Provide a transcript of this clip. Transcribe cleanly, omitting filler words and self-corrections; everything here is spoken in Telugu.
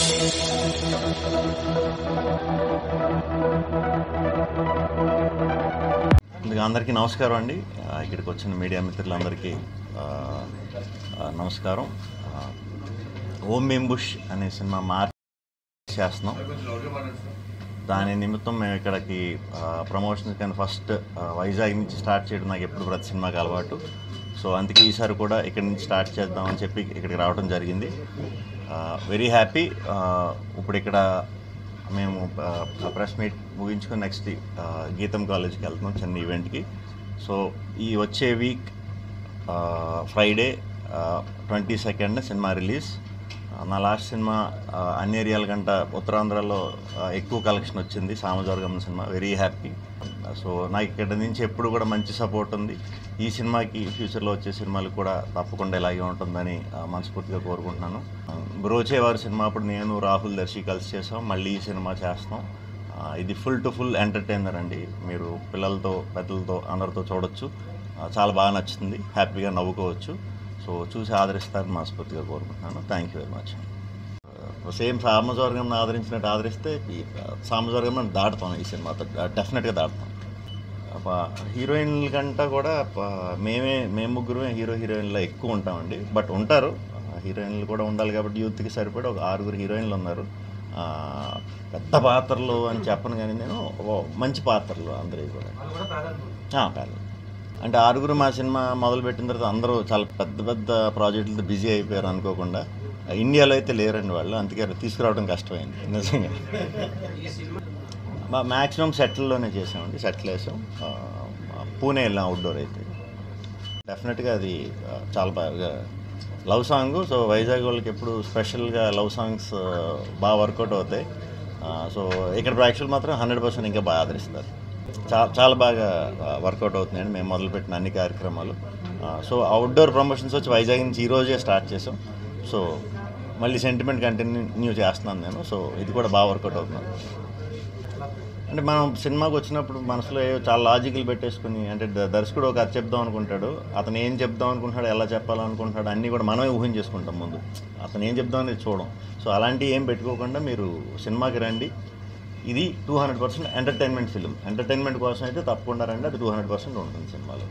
అందరికీ నమస్కారం అండి. ఇక్కడికి వచ్చిన మీడియా మిత్రులందరికీ నమస్కారం. ఓం మెంబుష్ అనే సినిమా మార్చి చేస్తున్నాం. దాని నిమిత్తం మేము ఇక్కడికి ప్రమోషన్స్ కానీ ఫస్ట్ వైజాగ్ నుంచి స్టార్ట్ చేయడం నాకు ఎప్పుడు ప్రతి సినిమాకి అలవాటు. సో అందుకే ఈసారి కూడా ఇక్కడి నుంచి స్టార్ట్ చేద్దామని చెప్పి ఇక్కడికి రావడం జరిగింది. Very happy. ఇప్పుడు ఇక్కడ మేము ప్రెస్ మీట్ ముగించుకొని నెక్స్ట్ గీతం కాలేజ్కి వెళ్తున్నాం, చిన్న ఈవెంట్కి. సో ఈ వచ్చే week Friday 22nd cinema release. నా లాస్ట్ సినిమా అన్ని ఏరియాల కంటే ఉత్తరాంధ్రలో ఎక్కువ కలెక్షన్ వచ్చింది, Samajavargam cinema. Very happy. So నాకు ఇక్కడ నుంచి ఎప్పుడు కూడా మంచి సపోర్ట్ ఉంది. ఈ సినిమాకి ఫ్యూచర్లో వచ్చే సినిమాలు కూడా తప్పకుండా ఇలాగే ఉంటుందని మనస్ఫూర్తిగా కోరుకుంటున్నాను. బ్రోచేవారి సినిమా అప్పుడు నేను రాహుల్ దర్శి కలిసి చేసాం, మళ్ళీ ఈ సినిమా చేస్తాం. ఇది ఫుల్ టు ఫుల్ ఎంటర్టైనర్ అండి. మీరు పిల్లలతో పెద్దలతో అందరితో చూడొచ్చు. చాలా బాగా నచ్చుతుంది, హ్యాపీగా నవ్వుకోవచ్చు. సో చూసి ఆదరిస్తారని మనస్ఫూర్తిగా కోరుకుంటున్నాను. Thank you very much. Same Samajavargam ఆదరించినట్టు ఆదరిస్తే సామజవర్గం దాటుతాం, ఈ సినిమాతో డెఫినెట్గా దాటుతాం. హీరోయిన్ల కంటే కూడా మేము ముగ్గురమే హీరోయిన్లో ఎక్కువ ఉంటామండి. బట్ ఉంటారు హీరోయిన్లు కూడా ఉండాలి కాబట్టి యూత్కి సరిపడి ఒక 6 హీరోయిన్లు ఉన్నారు. పెద్ద పాత్రలు అని చెప్పను కానీ నేను మంచి పాత్రలు అందరూ కూడా పేర్లు అంటే 6 మా సినిమా మొదలుపెట్టిన తర్వాత అందరూ చాలా పెద్ద పెద్ద ప్రాజెక్టులతో బిజీ అయిపోయారు అనుకోకుండా. ఇండియాలో అయితే లేరండి వాళ్ళు, అందుకే తీసుకురావడం కష్టమైంది నిజంగా. మ్యాక్సిమం సెటిల్లోనే చేసామండి, సెటిల్ వేసాం. పూణే వెళ్ళాం అవుట్డోర్ అయితే. డెఫినెట్గా అది చాలా బాగా లవ్ సాంగ్. సో వైజాగ్ వాళ్ళకి ఎప్పుడు స్పెషల్గా లవ్ సాంగ్స్ బాగా వర్కౌట్ అవుతాయి. సో ఇక్కడ ప్రేక్షకులు మాత్రం 100% ఇంకా బాగా ఆదరిస్తారు. చాలా బాగా వర్కౌట్ అవుతున్నాయండి మేము మొదలుపెట్టిన అన్ని కార్యక్రమాలు. సో అవుట్డోర్ ప్రమోషన్స్ వచ్చి వైజాగ్ నుంచి ఈరోజే స్టార్ట్ చేసాం. సో మళ్ళీ సెంటిమెంట్ కంటిన్యూ చేస్తున్నాను నేను. సో ఇది కూడా బాగా వర్కౌట్ అవుతున్నాను. అంటే మనం సినిమాకి వచ్చినప్పుడు మనసులో చాలా లాజికల్ పెట్టేసుకుని, అంటే దర్శకుడు ఒక కథ చెప్దాం అనుకుంటాడు, అతను ఏం చెప్దాం అనుకుంటున్నాడు, ఎలా చెప్పాలనుకుంటున్నాడు అన్నీ కూడా మనమే ఊహించేసుకుంటాం ముందు. అతను ఏం చెప్దాం అనేది చూడం. సో అలాంటివి ఏం పెట్టుకోకుండా మీరు సినిమాకి రండి. ఇది 200% ఎంటర్టైన్మెంట్ ఫిలిం. ఎంటర్టైన్మెంట్ కోసం అయితే తప్పకుండా రండి, అది 200% ఉంటుంది సినిమాలో.